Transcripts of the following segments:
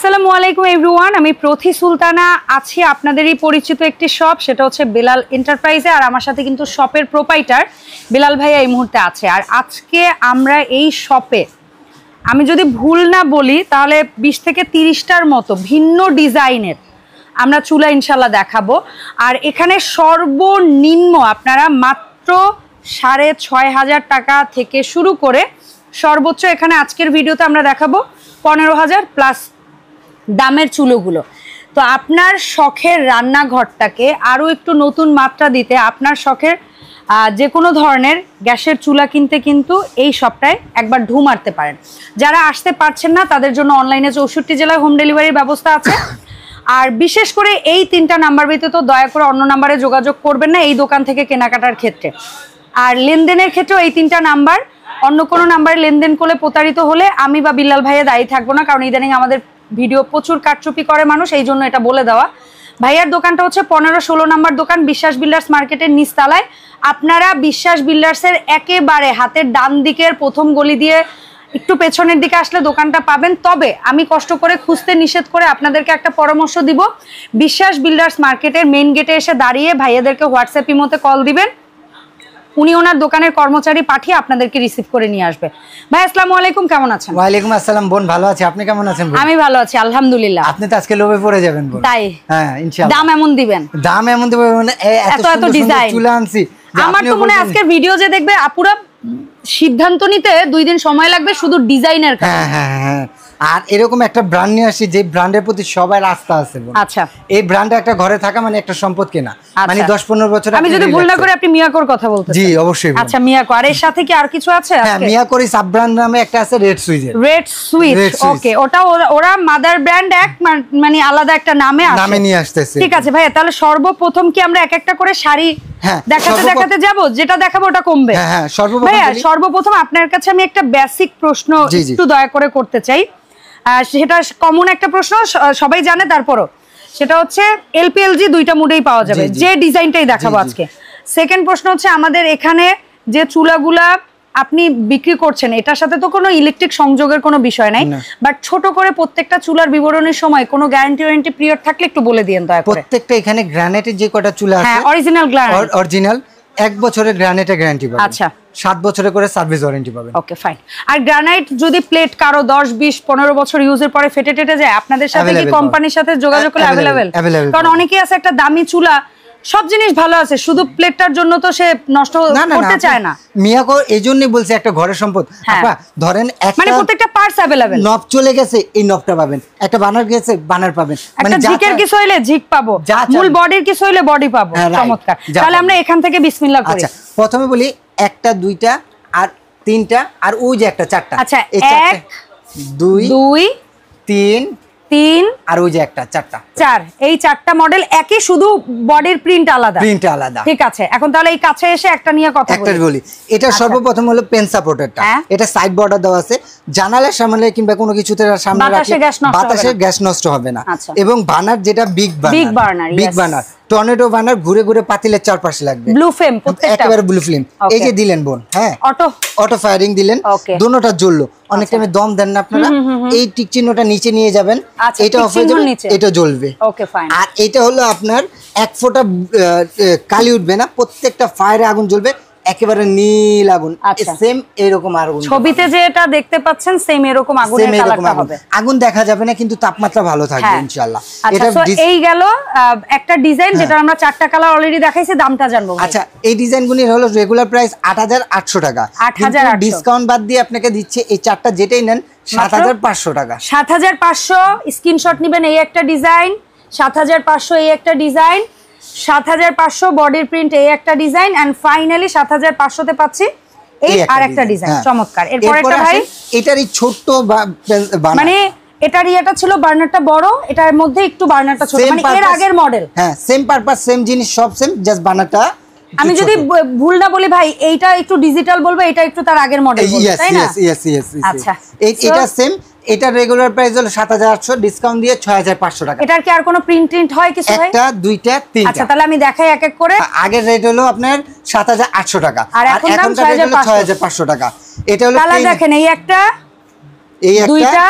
আসসালামু আলাইকুম এভরিওয়ান, আমি প্রথি সুলতানা আছি আপনাদেরই পরিচিত একটি শপ, সেটা হচ্ছে বেলাল এন্টারপ্রাইজে। আর আমার সাথে কিন্তু শপের প্রোপাইটার বেলাল ভাইয়া এই মুহূর্তে আছে। আর আজকে আমরা এই শপে, আমি যদি ভুল না বলি তাহলে 20 থেকে 30টার মতো ভিন্ন ডিজাইনের আমরা চুলা ইনশাল্লাহ দেখাবো। আর এখানে সর্বনিম্ন আপনারা মাত্র 6,500 টাকা থেকে শুরু করে সর্বোচ্চ এখানে আজকের ভিডিওতে আমরা দেখাবো 15,000 প্লাস দামের চুলোগুলো। তো আপনার শখের রান্নাঘরটাকে আরও একটু নতুন মাত্রা দিতে আপনার শখের যে কোনো ধরনের গ্যাসের চুলা কিনতে কিন্তু এই শপটায় একবার ঢু মারতে পারেন। যারা আসতে পারছেন না তাদের জন্য অনলাইনে 64 জেলায় হোম ডেলিভারির ব্যবস্থা আছে। আর বিশেষ করে এই 3টা নাম্বার ব্যতীত দয়া করে অন্য নাম্বারে যোগাযোগ করবেন না এই দোকান থেকে কেনাকাটার ক্ষেত্রে। আর লেনদেনের ক্ষেত্রেও এই 3টা নাম্বার, অন্য কোনো নাম্বারে লেনদেন করলে প্রতারিত হলে আমি বা বিল্লাল ভাইয়া দায়ী থাকবো না, কারণ ইদানিং আমাদের ভিডিও প্রচুর কারচুপি করে মানুষ, এই জন্য এটা বলে দেওয়া। ভাইয়ার দোকানটা হচ্ছে 15-16 নাম্বার দোকান, বিশ্বাস বিল্ডার্স মার্কেটের নিচতলায়। আপনারা বিশ্বাস বিল্ডার্সের একেবারে হাতের ডান দিকের প্রথম গলি দিয়ে একটু পেছনের দিকে আসলে দোকানটা পাবেন। তবে আমি কষ্ট করে খুঁজতে নিষেধ করে আপনাদেরকে একটা পরামর্শ দিব, বিশ্বাস বিল্ডার্স মার্কেটের মেইন গেটে এসে দাঁড়িয়ে ভাইয়াদেরকে হোয়াটসঅ্যাপ ইমোতে কল দিবেন, উনি ওনার দোকানের কর্মচারী পাঠিয়ে আপনাদেরকে রিসিভ করে নিয়ে আসবে। ভাই আসসালামু আলাইকুম, কেমন আছেন? ওয়ালাইকুম আসসালাম বোন, ভালো আছি, আপনি কেমন আছেন? আমি ভালো আছি আলহামদুলিল্লাহ। আপনি তো আজকে লোভে পড়ে যাবেন বোন। তাই? হ্যাঁ ইনশাআল্লাহ। দাম এমন দিবেন? দাম এমন দেব মানে এত সুন্দর ডিজাইন চুলা আনছি। আমার তো মনে আজকের ভিডিও যে দেখবে আপুরা সিদ্ধান্ত নিতে 2 দিন সময় লাগবে শুধু ডিজাইনের কারণে। হ্যাঁ হ্যাঁ হ্যাঁ। আর এরকম একটা ব্র্যান্ড নিয়ে আসি যে ব্র্যান্ডের প্রতি সবার আস্থা আছে বোন। আচ্ছা, এই ব্র্যান্ডে একটা ঘরে থাকা মানে একটা সম্পদ কেনা, মানে 10-15 বছর। আমি যদি ভুল না করে আপনি মিয়াকোর কথা বলতেছেন? জি অবশ্যই। আচ্ছা মিয়াকো, আর এর সাথে কি আর কিছু আছে? হ্যাঁ মিয়াকোর সাব ব্র্যান্ড নামে একটা আছে Red Switch. Red Switch, okay, ওটা ওরা মাদার ব্র্যান্ড এক মানে আলাদা একটা নামে নিয়ে আসতেছে। ঠিক আছে ভাইয়া, তাহলে সর্বপ্রথম কি আমরা এক একটা করে শাড়ি দেখাতে যাব? যেটা দেখাবো ওটা কমবে। হ্যাঁ সর্বপ্রথম আপনার কাছে আমি একটা বেসিক প্রশ্ন একটু দয়া করে করতে চাই। সেটা কমন একটা প্রশ্ন, সবাই জানে, তারপরও সেটা হচ্ছে এলপিএলজি 2টা মুডেই পাওয়া যাবে, যে ডিজাইনটাই দেখাবো আজকে। সেকেন্ড প্রশ্ন হচ্ছে আমাদের এখানে যে চুলাগুলা আপনি বিক্রি করছেন এটার সাথে তো কোনো ইলেকট্রিক সংযোগের কোনো বিষয় নাই, বাট ছোট করে প্রত্যেকটা চুলার বিবরণের সময় কোনো গ্যারান্টি ওয়ারেন্টি পিরিয়ড থাকলে একটু বলে দিয়েন দয়া করে। প্রত্যেকটা এখানে গ্রানাইটের যে কটা চুলা আছে, হ্যাঁ অরিজিনাল গ্রানাইট, অরিজিনাল 1 বছরের গ্রানাইটের গ্যারান্টি পাবেন। আচ্ছা 7 বছরের করে সার্ভিস ওয়ারেন্টি পাবেন। Okay fine. আর গ্রানাইট যদি প্লেট কারো 10-20-15 বছর ইউজের পরে ফেটে যায়, আপনাদের সাথে কি কোম্পানির সাথে যোগাযোগ করলে অ্যাভেলেবেল? কারণ অনেকেই আছে একটা দামি চুলা, সব জিনিস ভালো আছে, শুধু প্লেটটার জন্য তো সে নষ্ট করতে চায় না। মিয়াকো এইজন্যই বলছে একটা ঘরের সম্পদ। আপা ধরেন মানে প্রত্যেকটা পার্টস अवेलेबल, নব চলে গেছে এই নবটা পাবেন, একটা বানার গেছে বানার পাবেন, মানে ঝিকের কিছু হইলে ঝিক পাবো, মূল বডির কিছু হইলে বডি পাবো। চমৎকার। তাহলে আমরা এখান থেকে বিসমিল্লাহ করি। আচ্ছা প্রথমে বলি 1টা 2টা আর 3টা আর ওই যে একটা 4টা। আচ্ছা 1 2 3 আর ওই যে একটা 4টা, 4, এই 4টা মডেল একই, শুধু বডির প্রিন্ট আলাদা। ঠিক আছে, এখন তাহলে এই কাছে এসে একটা নিয়ে কথা বলি। এটা সর্বপ্রথম হলো পেন সাপোর্টারটা, এটা সাইড বর্ডার দেওয়া আছে, জানালার সামনে কিংবা কোনো কিছুতে সামনে রাখলে বাতাসে গ্যাস নষ্ট হবে না। এবং বার্নার যেটা বিগ বার্নার টর্নেডো বার্নার ঘুরে ঘুরে পাতিলের চারপাশে লাগবে, ব্লু ফ্লেম, একেবারে ব্লু ফ্লেম। এই যে দিলেন বোন, হ্যাঁ অটো ফায়ারিং দিলেন, দুটোটা জ্বললো। অনেক টাইমে দম দেন না আপনারা, এই টিক চিহ্নটা নিচে নিয়ে যাবেন, এটা অফ হয়ে যাবে, এটা জ্বলবে। আর এটা হলো আপনার 1 ফোঁটা কালি উঠবে না, প্রত্যেকটা ফায়ারে আগুন জ্বলবে, একেবারে নীল আগুন। সেম এরকম আগুন ছবিতে যে এটা দেখতে পাচ্ছেন সেম এরকম আগুনের কালারটা হবে। আগুন দেখা যাবে না কিন্তু তাপমাত্রা ভালো থাকবে ইনশাআল্লাহ। এটা এই গেল একটা ডিজাইন যেটা আমরা 4টা কালার অলরেডি দেখাইছি, দামটা জানবো। আচ্ছা এই ডিজাইনগুলির হলো রেগুলার প্রাইস 8,800 টাকা, 8,800 ডিসকাউন্ট বাদ দিয়ে আপনাকে দিচ্ছে এই 4টা যেটাই নেন 7,500 টাকা। 7,500 স্ক্রিনশট নেবেন। এই একটা ডিজাইন 7,500, এই একটা ডিজাইন 7,500, বডির প্রিন্ট এই একটা ডিজাইন, এন্ড ফাইনালি 7,500 তে পাচ্ছি এই আরেকটা ডিজাইন। চমৎকার। এরপর একটা ভাই এটারই ছোট মানে এটারই এটা ছিল বার্নারটা বড়, এটার মধ্যে একটু বার্নারটা ছোট, মানে এর আগের মডেল। হ্যাঁ সেম পারপাস সেম জিনিস সব সেম, জাস্ট বার্নারটা। আমি যদি ভুল না বলি ভাই, এইটা একটু ডিজিটাল বলবো, এটা একটু তার আগের মডেল বলবো, তাই না? আচ্ছা এটা সেম, এটা রেগুলার প্রাইস হলো 7,800, ডিসকাউন্ট দিয়ে 6,500 টাকা। এটার কি আর কোনো প্রিন্ট হয় কিছু ভাই? একটা 2টা 3টা। আচ্ছা তাহলে আমি দেখাই এক এক করে। আগের রেট হলো আপনার 7,800 টাকা, আর এখনকার রেট হলো 6,500 টাকা। এটা হলো কালার দেখেন, এই একটা, এই একটা, দুইটা,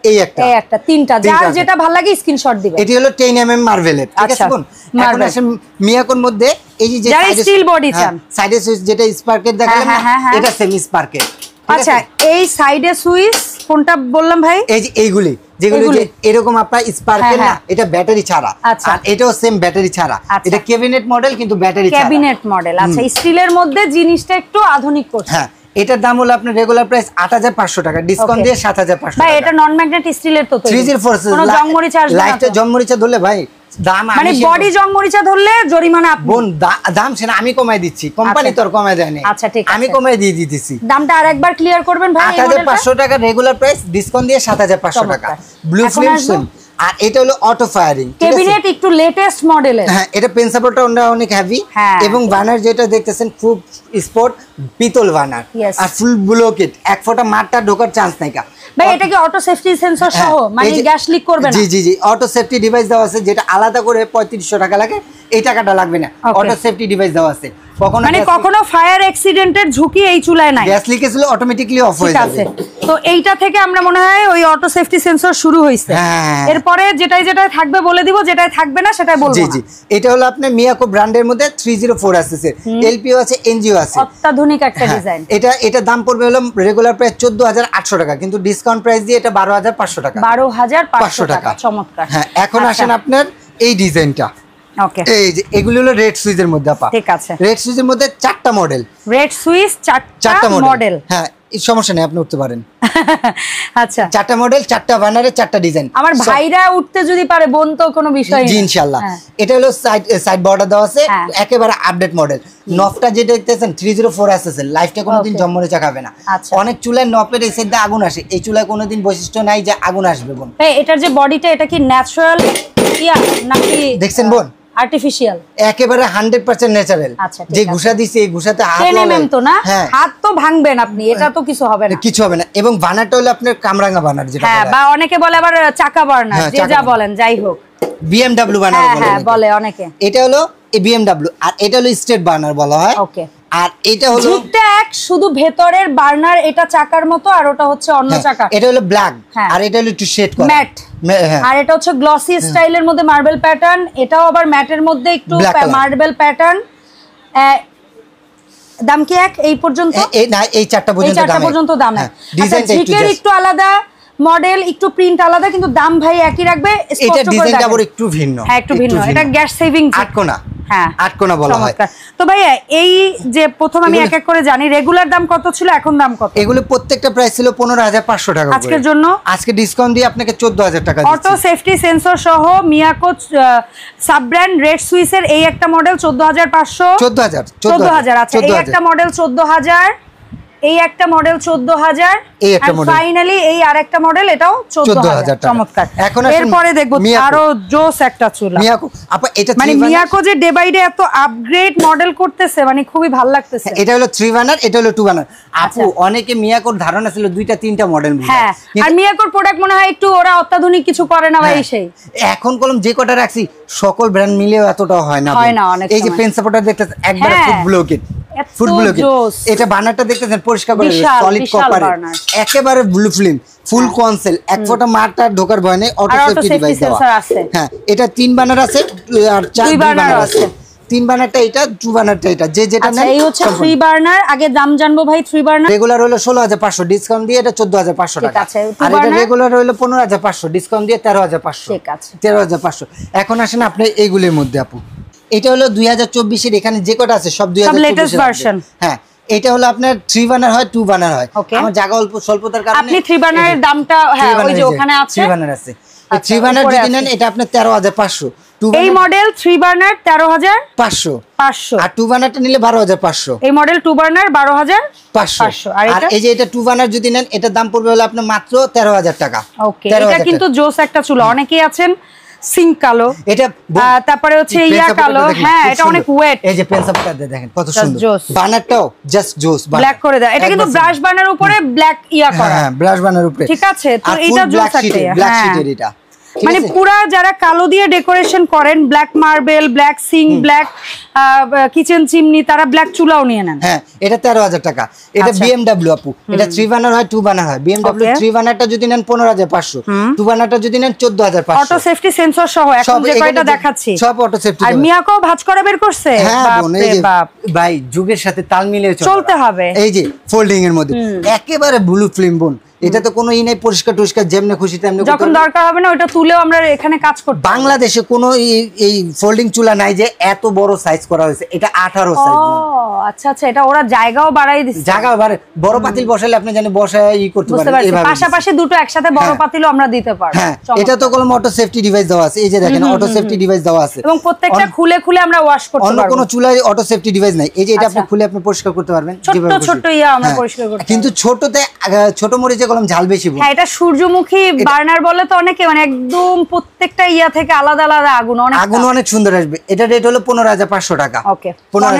এই একটা তিনটা, যার যেটা ভালো লাগে স্ক্রিনশট দিবেন। এটি হলো 10 mm মার্ভেলের, ঠিক আছে বোন। এখন আসেন মিয়াকোর মধ্যে এই যে স্টিল বডি চান, সাইডে সুইচ যেটা স্পার্কেট দেখালাম না, এটা সেম স্পার্কেট। আচ্ছা, এই সাইডে সুইচ কোনটা বললাম ভাই? এই যে এইগুলি যেগুলো যে এরকম আপনার স্পার্কেল না, এটা ব্যাটারি ছাড়া, আর এটাও সেম ব্যাটারি ছাড়া। এটা ক্যাবিনেট মডেল কিন্তু ব্যাটারি ছাড়া, ক্যাবিনেট মডেল। আচ্ছা, স্টিলের মধ্যে জিনিসটা একটু আধুনিক করছে। হ্যাঁ, এটার দাম হলো আপনার রেগুলার প্রাইস 8500 টাকা, ডিসকাউন্ট দিয়ে 7500 টাকা। ভাই এটা নন ম্যাগনেট স্টিলের তো তৈরি, 304 কোনো জংমরিচা আসবে না? লাইটটা জংমরিচা ধরলে ভাই দাম, মানে বডি জংমরিচা ধরলে জরিমানা আপনি। বোন দাম সেটা আমি কমাই দিচ্ছি, কোম্পানি তোর কমাই দেয়নি। আচ্ছা ঠিক আছে, আমি কমাই দিয়ে দিতেছি। দামটা আরেকবার ক্লিয়ার করবেন ভাই। 8500 টাকা রেগুলার প্রাইস, ডিসকাউন্ট দিয়ে 7500 টাকা। Blue flame same. আর এটা হলো অটো ফায়ারিং ক্যাবিনেট, একটু লেটেস্ট মডেলের। হ্যাঁ, এটা পেন সাপোর্টটা অনেক হেভি, এবং বার্নার যেটা দেখতেছেন খুব স্পোর্ট পিতল বার্নার, আর ফুল ব্লকেট, এক ফোঁটা মারটা ঢোকার চান্স নাই। ভাই এটা কি অটো সেফটি সেন্সর সহ, মানে গ্যাস লিক করবে না? জি জি জি, অটো সেফটি ডিভাইস দেওয়া আছে, যেটা আলাদা করে 3500 টাকা লাগে, এই টাকাটা লাগবে না। অটো সেফটি ডিভাইস দেওয়া আছে, কখনো ফায়ার অ্যাক্সিডেন্টের ঝুঁকি এই চুলায় নাই। গ্যাস লিকেজ হলে অটোমেটিক্যালি অফ হয়ে যাবে। তো এইটা থেকে আমরা মনে হয় ওই অটো সেফটি সেন্সর শুরু হইছে। এরপরে যেটাই থাকবে বলে দিব, যেটাই থাকবে না সেটাই বলবো। জি জি, এটা হলো আপনার মিয়াকো ব্র্যান্ডের মধ্যে 304 আছে, এলপিও আছে, এনজিও আছে, অত্যাধুনিক একটা ডিজাইন। এটা দাম পড়বে হলো রেগুলার প্রাইস 14800 টাকা, কিন্তু ডিসকাউন্ট প্রাইস দিয়ে এটা 12500 টাকা। 12500 টাকা, চমৎকার। হ্যাঁ, এখন আসেন আপনার এই ডিজাইনটা। ওকে, এই যে এগুলো হলো রেড সুইচের মধ্যে আপা। ঠিক আছে, রেড সুইচের মধ্যে 4টা মডেল, রেড সুইচ 4টা মডেল। হ্যাঁ, এই সমস্যা নেই, আপনি উঠতে পারেন। আচ্ছা, 4টা মডেল, 4টা বানারে, 4টা ডিজাইন। আমার ভাইরা উঠতে যদি পারে বোন তো কোনো বিষয় না। জি ইনশাআল্লাহ। এটা হলো সাইড বর্ডার দেওয়া আছে, একেবারে আপডেট মডেল। নফটা যেটা দেখতেছেন 304 এসএস, লাইফটা কোনোদিন জম্মরে খাবে না। অনেক চুলায় নফের এই সাইডে আগুন আসে, এই চুলায় কোনোদিন বৈশিষ্ট্য নাই যে আগুন আসবে বোন। এটার যে বডিটা, এটা কি ন্যাচারাল নাকি দেখছেন বোন? আর্টিফিশিয়াল, একেবারে 100% ন্যাচারাল। যে ঘুষা দিছে এই ঘুষাতে হাত লাগবে তো না, হাত তো ভাঙবেন আপনি, এটা তো কিছু হবে না, কিছু হবে না। এবং বানারটা হলো আপনার কামরাঙ্গা বানার, যেটা হ্যাঁ, বা অনেকে বলে আবার চাকা বার্নার, যে যা বলেন, যাই হোক বিএমডব্লিউ বার্নার বলে অনেকে। এটা হলো বিএমডব্লিউ, আর এটা হলো স্টেট বার্নার বলা হয়। ওকে, আর এটা হলো ঠিক শুধু ভেতরের বার্নার, এটা চাকার মতো, আর ওটা হচ্ছে অন্য চাকা। এটা হলো ব্ল্যাক, আর এটা হলো একটু শেড করা ম্যাট, আর এটা হচ্ছে গ্লসি স্টাইলের মধ্যে মার্বেল প্যাটার্ন, এটাও আবার ম্যাটের মধ্যে একটু মার্বেল প্যাটার্ন। দাম কি এক এই পর্যন্ত? না, এই 4টা পর্যন্ত দাম। ডিজাইনটা একটু আলাদা, মডেল একটু প্রিন্ট আলাদা, কিন্তু দাম ভাই একই রাখবে। এটা ডিজাইনটা আবার একটু ভিন্ন। হ্যাঁ, একটু ভিন্ন। এটা গ্যাস সেভিং, আটকোনা। হ্যাঁ, আটকোনা বলা হয়। তো ভাই এই যে প্রথম আমি এক এক করে জানি, রেগুলার দাম কত ছিল, এখন দাম কত? এগুলো প্রত্যেকটা প্রাইস ছিল 15500 টাকা। আজকের জন্য আজকে ডিসকাউন্ট দিয়ে আপনাকে 14000 টাকা দিচ্ছি। অটো সেফটি সেন্সর সহ মিয়াকো সাব ব্র্যান্ড রেড সুইসের এই একটা মডেল 14500। 14000। আচ্ছা, এই একটা মডেল 14000, এই একটা মডেল 14000, আর ফাইনালি এই আরেকটা মডেল, এটাও 14000। চমৎকার। এরপরে দেখব আরো জোস একটা চুলা মিয়াকো। আপা এটা মানে মিয়াকো যে ডে বাই ডে এত আপগ্রেড মডেল করতেছে, মানে খুবই ভালো লাগতেছে। এটা হলো 3 বার্নার, এটা হলো 2 বার্নার। আপু অনেকে মিয়াকোর ধারণা ছিল 2টা 3টা মডেল বুঝা। হ্যাঁ, আর মিয়াকোর প্রোডাক্ট মনে হয় একটু ওরা অত্যাধুনিক কিছু করে না ভাই। সেই এখন কলম যে কটা রাখছি সকল ব্র্যান্ড মিলেও এতটাও হয় না। এই যে পেন সাপোর্টার দেখতেছেন একবারে ফুট ব্লকেট, ফুট ব্লকেট। এটা বার্নারটা দেখতেছেন পরিষ্কার করে সলিড কপার, একেবারে ব্লু ফিল্ম, ফুল কনসেল, এক ফোঁটা মারটা ঢোকার ভয় নেই, অটো সেফটি ডিভাইস দেওয়া। হ্যাঁ, এটা 3 বার্নার আছে, আর 4 বার্নার আছে। 3 বার্নারটা এটা, 2 বার্নারটা এটা, যে যেটা নেন। এই হচ্ছে 3 বার্নার। আগে দাম জানবো ভাই। 3 বার্নার রেগুলার হলো 16500, ডিসকাউন্ট দিয়ে এটা 14500 টাকা। আর এটা রেগুলার হলো 15500, ডিসকাউন্ট দিয়ে 13500। ঠিক আছে, 13500। এখন আসেন আপনি এইগুলোর মধ্যে আপু, এটা হলো 2024 এর, এখানে যে কটা আছে সব 2024 এর ভার্সন। হ্যাঁ, এটা হলো আপনার 3 বার্নার হয়, 2 বার্নার হয়। আমার জায়গা অল্প স্বল্পতার কারণে আপনি 3 বার্নারের দামটা, হ্যাঁ ওই যে ওখানে আছে 3 বার্নার আছে। 3 বার্নার যদি নেন এটা আপনার 13500। এই মডেল 3 বার্নার 13500, আর 2 বার্নারটা নিলে 12500। এই মডেল 2 বার্নার 12500। আর এই যে এটা 2 বার্নার যদি নেন, এটার দাম পড়বে হলো আপনার মাত্র 13000 টাকা। ওকে, এটা কিন্তু জোস একটা চুলা। অনেকেই আছেন সিঙ্ক কালো, এটা তারপরে হচ্ছে ইয়া কালো। হ্যাঁ, এটা অনেক ওয়েট। এই যে পেন সাপোর্টার দেখেন কত সুন্দর, বার্নারটাও জাস্ট জোস, ব্ল্যাক করে দেয়। এটা কিন্তু ব্রাশ বার্নার উপরে ব্ল্যাক ইয়া করা। হ্যাঁ, ব্রাশ বার্নার উপরে, ঠিক আছে। তো এটা জোস একটা, ব্ল্যাক শীটের এটা, মানে পুরা যারা কালো দিয়ে ডেকোরেশন করেন, black marble, black sink, black kitchen chimney তারা ব্ল্যাক চুলাও নিয়ে নেন। হ্যাঁ, এটা 13,000 টাকা। এটা BMW আপু, এটা 3 বার্নার হয় 2 বার্নার হয়। BMW 3 বার্নারটা যদি নেন 15,500, 2 বার্নারটা যদি নেন 14,500। অটো সেফটি সেন্সর সহ এখন যে কয়টা দেখাচ্ছি সব অটো সেফটি। আর মিয়াকো ভাঁজ করা বের করছে। হ্যাঁ বোন, এই যে ভাই যুগের সাথে তাল মিলিয়ে চলতে হবে। এই যে ফোল্ডিং এর মধ্যে একেবারে ব্লু ফিল্ম বোন, এটা তো কোনো নাই, পরিষ্কার টরিষ্কার যেমনে খুশি তেমনি যখন দরকার হবে না ওটা তুলেও আমরা এখানে কাজ করতে। বাংলাদেশে কোনো এই ফোল্ডিং চুলা নাই যে এত বড় সাইজ করা হয়েছে। এটা 18 সাইজ। ও আচ্ছা আচ্ছা, এটা ওরা জায়গাও বাড়াই দিচ্ছে। জায়গা বাড়ে, বড় পাতিল বসালে আপনি জানেন বসায় করতে পারেন এইভাবে। পাশাপাশি দুটো একসাথে বড় পাতিলও আমরা দিতে পারবো। হ্যাঁ, এটা তো কোনো অটো সেফটি ডিভাইস দেওয়া আছে। এই যে দেখেন অটো সেফটি ডিভাইস দেওয়া আছে এবং প্রত্যেকটা খুলে খুলে আমরা ওয়াশ করতে পারবো। অন্য কোনো চুলায় অটো সেফটি ডিভাইস নাই। এই যে এটা আপনি খুলে আপনি পরিষ্কার করতে পারবেন যেভাবে খুশি। ছোট আমরা পরিষ্কার করতে। কিন্তু ছোটতে ছোট মরিচে কলম ঝাল বেশি। হ্যাঁ, এটা সূর্যমুখী বার্নার বলে তো অনেকে, মানে একদম প্রত্যেকটা থেকে আলাদা আলাদা আগুন অনেক সুন্দর আসবে। এটা রেট হলো 15,500 টাকা। Okay,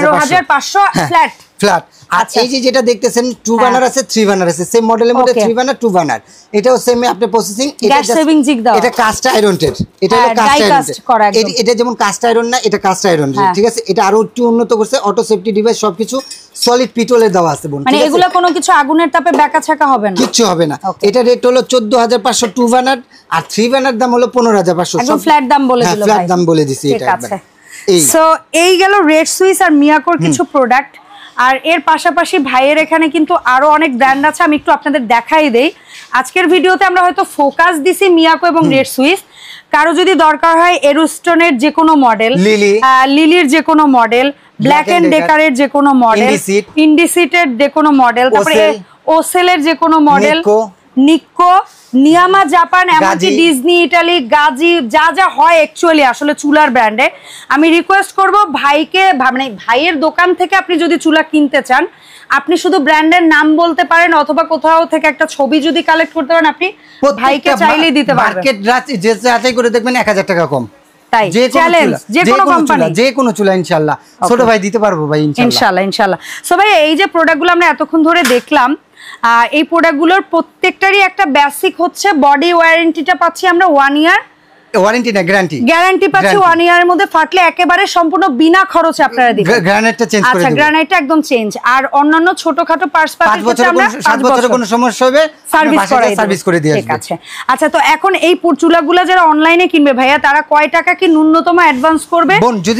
15,500 flat flat. আচ্ছা, এই যে যেটা দেখতেছেন 2 বার্নার আছে 3 বার্নার আছে, সেম মডেলের মধ্যে 3 বার্নার 2 বার্নার। এটাও সেম আপনি প্রসেসিং। গ্যাস সেভিং জিগ দাও। এটা কাস্ট আয়রনের, এটা হলো কাস্ট আয়রন। এটা যেমন কাস্ট আয়রন না, এটা কাস্ট আয়রন, ঠিক আছে? এটা আরো একটু উন্নত করছে, অটো সেফটি ডিভাইস সবকিছু সলিড পিতলের দেওয়া আছে বোন। মানে এগুলা কোনো কিছু আগুনের তাপে বেঁকা ছাকা হবে না, কিছু হবে না। এটা রেট হলো 14,500 2 বার্নার, আর 3 বার্নার দাম হলো 15,500। একদম ফ্ল্যাট দাম বলে দিল ভাই। ফ্ল্যাট দাম বলে দিছি এটা একবার। সো এই গেল রেড সুইস আর মিয়াকোর কিছু প্রোডাক্ট। আর এর পাশাপাশি ভাইয়ের এখানে কিন্তু আরো অনেক ব্র্যান্ড আছে, আমি একটু আপনাদের দেখাই দেই। আজকের ভিডিওতে আমরা হয়তো ফোকাস দিছি মিয়াকো এবং রেড সুইস। কারো যদি দরকার হয় এরোস্টনের যে কোনো মডেল, লিলির যে কোনো মডেল, ব্ল্যাক এন্ড ডেকারের যে কোনো মডেল, ইন্ডিসিটের যে কোনো মডেল, তারপরে ওসেলের যে কোনো মডেল, নিক্কো, নিয়ামা জাপান, এমনকি ডিজনি ইটালি, গাজি, যা যা হয় অ্যাকচুয়ালি আসলে চুলার ব্র্যান্ডে। আমি রিকোয়েস্ট করব ভাইকে, মানে ভাইয়ের দোকান থেকে আপনি যদি চুলা কিনতে চান, আপনি শুধু ব্র্যান্ডের নাম বলতে পারেন অথবা কোথাও থেকে একটা ছবি যদি কালেক্ট করতে পারেন, আপনি ভাইকে চাইলেই দিতে পারবেন। মার্কেট যে যাচাই করে দেখবেন 1,000 টাকা কম। তাই চ্যালেঞ্জ, যে কোনো কোম্পানি, যে কোনো চুলা ইনশাআল্লাহ ছোট ভাই দিতে পারবো ভাই, ইনশাআল্লাহ ইনশাআল্লাহ। সো ভাই এই যে প্রোডাক্টগুলো আমরা এতক্ষণ ধরে দেখলাম, এই প্রোডাক্টগুলোর প্রত্যেকটারই একটা বেসিক হচ্ছে বডি ওয়ারেন্টিটা পাচ্ছি আমরা 1 ইয়ার। ওয়ারেন্টি না, গ্যারান্টি পাচ্ছি 1 ইয়ারের মধ্যে। ফাটলে একেবারে সম্পূর্ণ বিনা খরচে আপনারা দিবেন। গ্রানাইটটা চেঞ্জ করে দিবেন। আচ্ছা, গ্রানাইটটা একদম চেঞ্জ। আর অন্যান্য ছোটখাটো পার্টস পাচ্ছি আমরা 7 বছরের কোনো সমস্যা হবে সার্ভিস করে দিয়ে আসবে। ঠিক আছে। আচ্ছা, তো এখন এই চুলাগুলো যারা অনলাইনে কিনবে ভাইয়া, তারা কয় টাকা কি ন্যূনতম অ্যাডভান্স করবে? বোন, যদি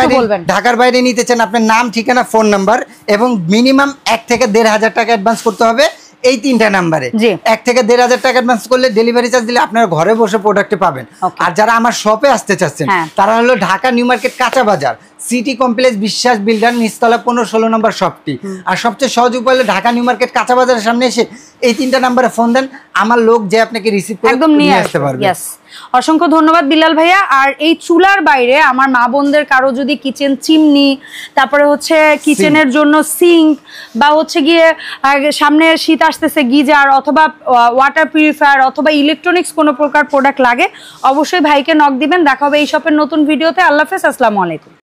ঢাকার বাইরে নিতে চান, আপনার নাম, ঠিকানা, ফোন নাম্বার এবং মিনিমাম 1 থেকে 1,500 টাকা অ্যাডভান্স করতে হবে। এই 3টা নাম্বারে 1 থেকে 1,500 টাকা অ্যাডভান্স করলে ডেলিভারি চার্জ দিলে আপনারা ঘরে বসে প্রোডাক্ট পাবেন। আর যারা আমার শপে আসতে চাচ্ছেন, তারা হলো ঢাকা নিউ মার্কেট কাঁচা বাজার, সিটি কমপ্লেক্স, বিশ্বাস বিল্ডার, নিচতলা 15-16 নম্বর শপটি। আর সবচেয়ে সহজ উপায় হলো ঢাকা নিউ মার্কেট কাঁচা বাজারের সামনে এসে এই 3টা নাম্বারে ফোন দেন, আমার লোক যে আপনাকে রিসিভ করে একদম নিয়ে আসতে পারবে। অসংখ্য ধন্যবাদ বিলাল ভাইয়া। আর এই চুলার বাইরে আমার মা বোনদের কারো যদি কিচেন চিমনি, তারপরে হচ্ছে কিচেনের জন্য সিঙ্ক, বা হচ্ছে গিয়ে সামনে শীত আসতেছে গিজার অথবা ওয়াটার পিউরিফায়ার অথবা ইলেকট্রনিক্স কোনো প্রকার প্রোডাক্ট লাগে, অবশ্যই ভাইকে নক দিবেন। দেখা হবে এই শপের নতুন ভিডিওতে। আল্লাহ হাফেজ, আসসালামু আলাইকুম।